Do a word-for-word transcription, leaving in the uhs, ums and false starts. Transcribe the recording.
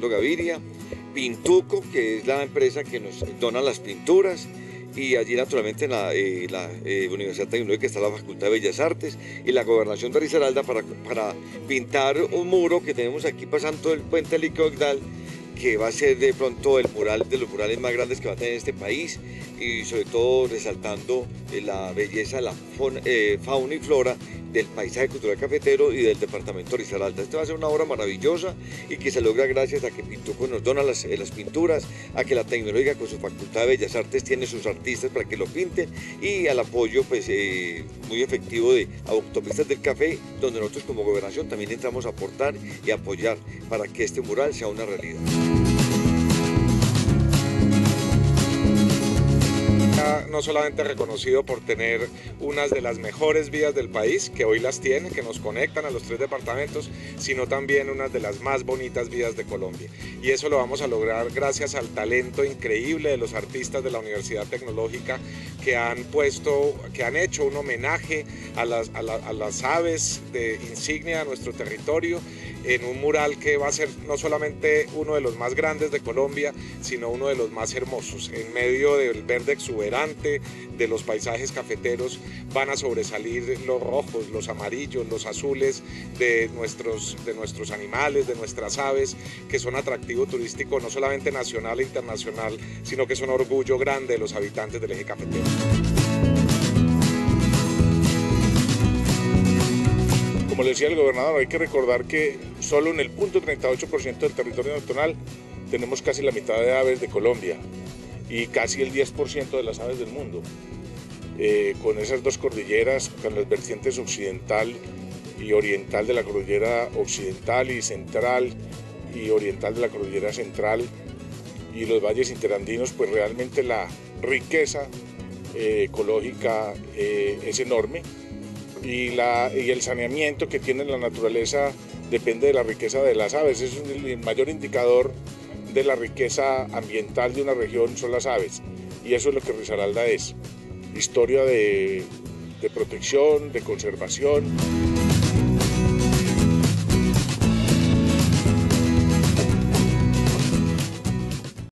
Fernando Gaviria, Pintuco, que es la empresa que nos dona las pinturas, y allí naturalmente en la, eh, la eh, Universidad Tecnológica está la Facultad de Bellas Artes y la Gobernación de Risaralda para, para pintar un muro que tenemos aquí pasando el puente Licoigdal, que va a ser de pronto el mural de los murales más grandes que va a tener este país, y sobre todo resaltando la belleza de la fauna, eh, fauna y flora del paisaje cultural cafetero y del departamento de Risaralda. Esta va a ser una obra maravillosa y que se logra gracias a que Pintuco nos dona las, las pinturas, a que la Tecnológica con su Facultad de Bellas Artes tiene sus artistas para que lo pinten, y al apoyo pues, eh, muy efectivo de Autopistas del Café, donde nosotros como Gobernación también entramos a aportar y apoyar para que este mural sea una realidad. No solamente reconocido por tener unas de las mejores vías del país, que hoy las tiene, que nos conectan a los tres departamentos, sino también unas de las más bonitas vías de Colombia. Y eso lo vamos a lograr gracias al talento increíble de los artistas de la Universidad Tecnológica, que han puesto, que han hecho un homenaje a las, a la, a las aves de insignia de nuestro territorio, en un mural que va a ser no solamente uno de los más grandes de Colombia, sino uno de los más hermosos. En medio del verde exuberante de los paisajes cafeteros van a sobresalir los rojos, los amarillos, los azules de nuestros, de nuestros animales, de nuestras aves, que son atractivo turístico no solamente nacional e internacional, sino que son orgullo grande de los habitantes del eje cafetero. Como le decía el gobernador, hay que recordar que solo en el punto treinta y ocho por ciento del territorio nacional tenemos casi la mitad de aves de Colombia y casi el diez por ciento de las aves del mundo. Eh, con esas dos cordilleras, con las vertientes occidental y oriental de la cordillera occidental y central y oriental de la cordillera central y los valles interandinos, pues realmente la riqueza eh, ecológica eh, es enorme. Y, la, y el saneamiento que tiene la naturaleza depende de la riqueza de las aves. Es el mayor indicador de la riqueza ambiental de una región, son las aves. Y eso es lo que Risaralda es. Historia de, de protección, de conservación.